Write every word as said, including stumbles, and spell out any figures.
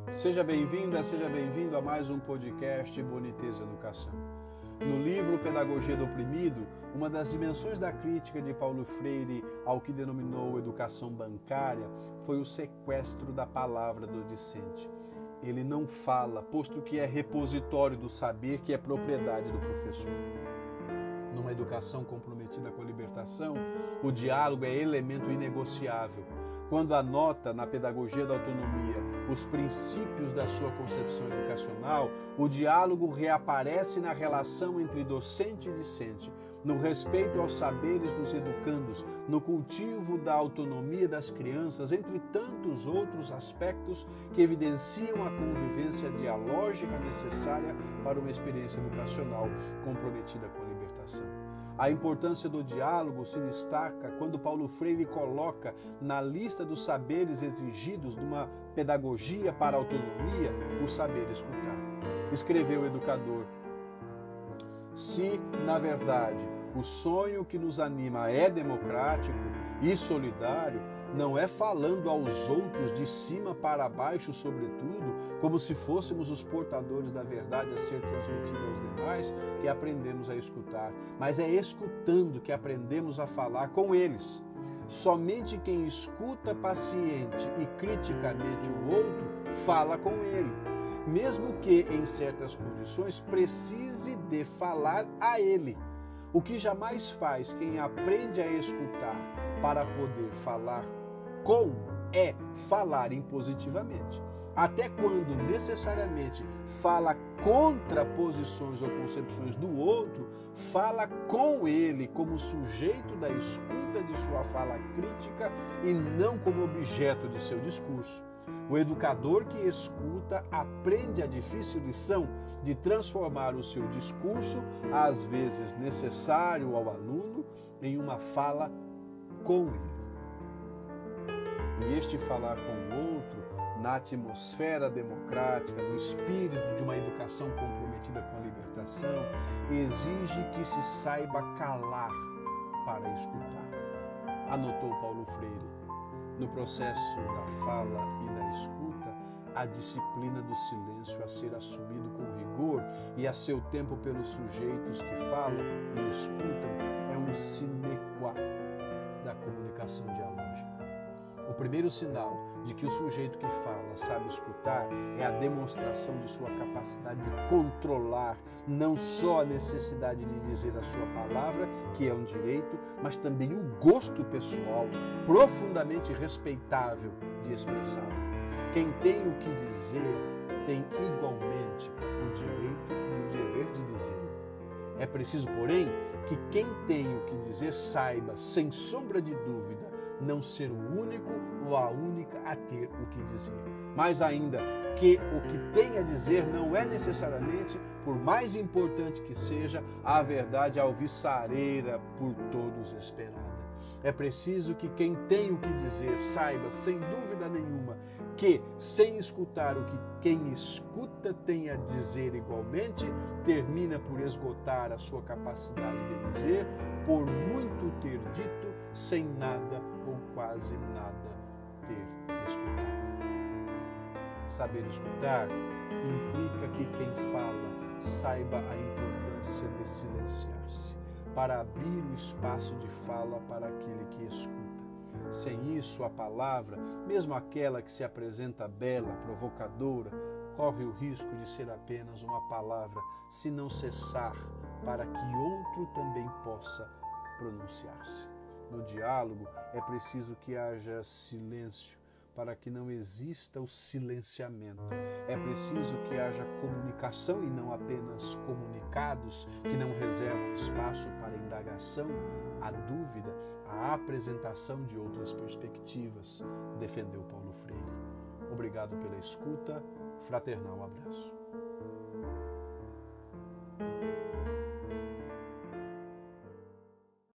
Seja bem-vinda, seja bem-vindo a mais um podcast Boniteza Educação. No livro Pedagogia do Oprimido, uma das dimensões da crítica de Paulo Freire ao que denominou educação bancária foi o sequestro da palavra do discente. Ele não fala, posto que é repositório do saber que é propriedade do professor. Numa educação comprometida com a libertação, o diálogo é elemento inegociável. Quando anota na pedagogia da autonomia os princípios da sua concepção educacional, o diálogo reaparece na relação entre docente e discente, no respeito aos saberes dos educandos, no cultivo da autonomia das crianças, entre tantos outros aspectos que evidenciam a convivência dialógica necessária para uma experiência educacional comprometida com a libertação. A importância do diálogo se destaca quando Paulo Freire coloca na lista dos saberes exigidos numa pedagogia para a autonomia o saber escutar. Escreveu o educador: se, na verdade, o sonho que nos anima é democrático e solidário, não é falando aos outros de cima para baixo, sobretudo, como se fôssemos os portadores da verdade a ser transmitida aos demais, que aprendemos a escutar, mas é escutando que aprendemos a falar com eles. Somente quem escuta paciente e criticamente o outro fala com ele, mesmo que, em certas condições, precise de falar a ele. O que jamais faz quem aprende a escutar para poder falar com é falar impositivamente. Até quando necessariamente fala contra posições ou concepções do outro, fala com ele como sujeito da escuta de sua fala crítica e não como objeto de seu discurso. O educador que escuta aprende a difícil lição de transformar o seu discurso, às vezes necessário ao aluno, em uma fala com ele. E este falar com o outro, na atmosfera democrática, no espírito de uma educação comprometida com a libertação, exige que se saiba calar para escutar. Anotou Paulo Freire. No processo da fala e da escuta, a disciplina do silêncio a ser assumido com rigor e a seu tempo pelos sujeitos que falam e escutam é um sine qua da comunicação dialógica. O primeiro sinal de que o sujeito que fala sabe escutar é a demonstração de sua capacidade de controlar não só a necessidade de dizer a sua palavra, que é um direito, mas também o gosto pessoal, profundamente respeitável, de expressá-lo. Quem tem o que dizer tem igualmente o direito e o dever de dizê-lo. É preciso, porém, que quem tem o que dizer saiba, sem sombra de dúvida, não ser o único ou a única a ter o que dizer. Mais ainda, que o que tem a dizer não é necessariamente, por mais importante que seja, a verdade alvissareira por todos esperada. É preciso que quem tem o que dizer saiba, sem dúvida nenhuma, que, sem escutar o que quem escuta tem a dizer igualmente, termina por esgotar a sua capacidade de dizer, por muito ter dito, sem nada ou quase nada ter escutado. Saber escutar implica que quem fala saiba a importância de silenciar-se, para abrir o espaço de fala para aquele que escuta. Sem isso, a palavra, mesmo aquela que se apresenta bela, provocadora, corre o risco de ser apenas uma palavra, se não cessar, para que outro também possa pronunciar-se. No diálogo, é preciso que haja silêncio, para que não exista o silenciamento. É preciso que haja comunicação e não apenas comunicados que não reservam espaço para a indagação, a dúvida, a apresentação de outras perspectivas, defendeu Paulo Freire. Obrigado pela escuta, fraternal abraço.